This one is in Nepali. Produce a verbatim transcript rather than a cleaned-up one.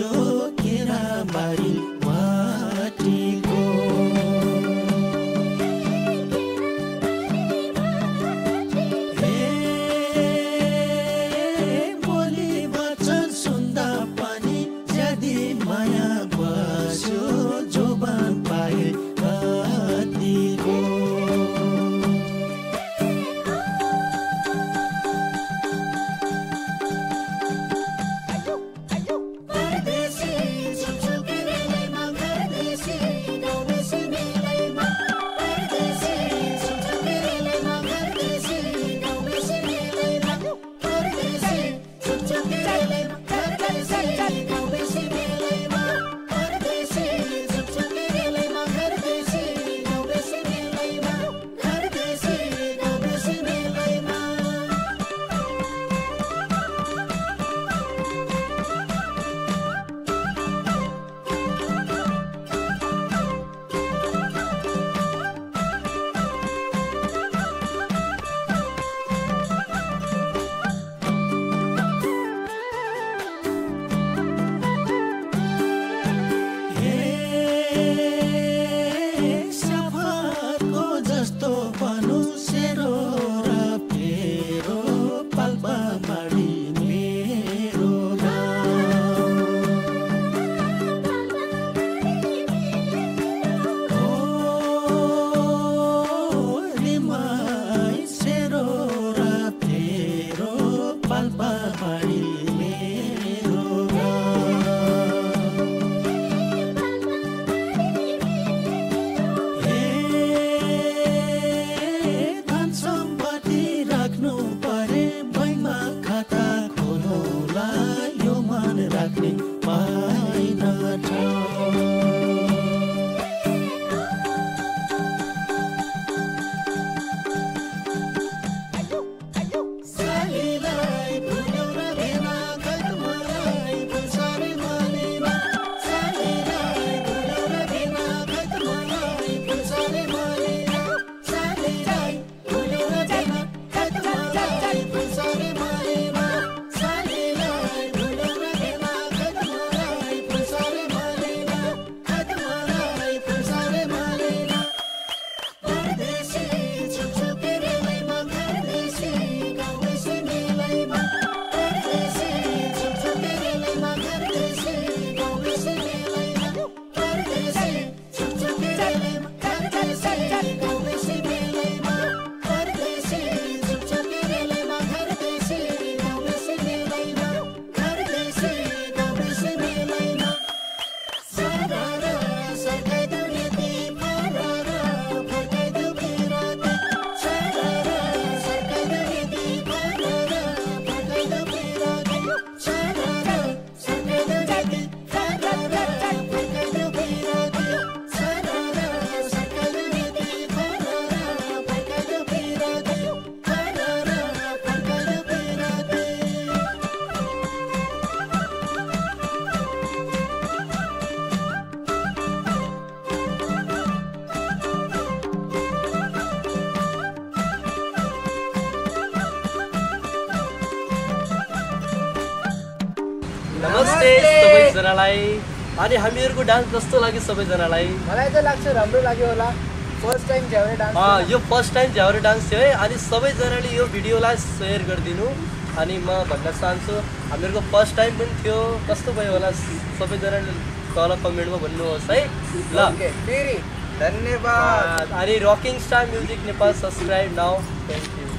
केराबारी माटीको नमस्ते सबैजनालाई। अनि हामीहरुको डान्स कस्तो लाग्यो सबैजनालाई? मलाई त लाग्छ राम्रो लाग्यो होला। फर्स्ट टाइम झ्याउरे डान्स अ यो फर्स्ट टाइम झ्याउरे डान्स थियो है। अनि सबैजनाले यो भिडियोलाई शेयर गरिदिनु। अनि म भन्न चाहन्छु हामीहरुको फर्स्ट टाइम पनि थियो, कस्तो भयो होला सबैजनाले तल कमेन्टमा भन्नुहोस् है। ल ओके फेरि धन्यवाद। अनि rocking star music Nepal subscribe now. Thank you.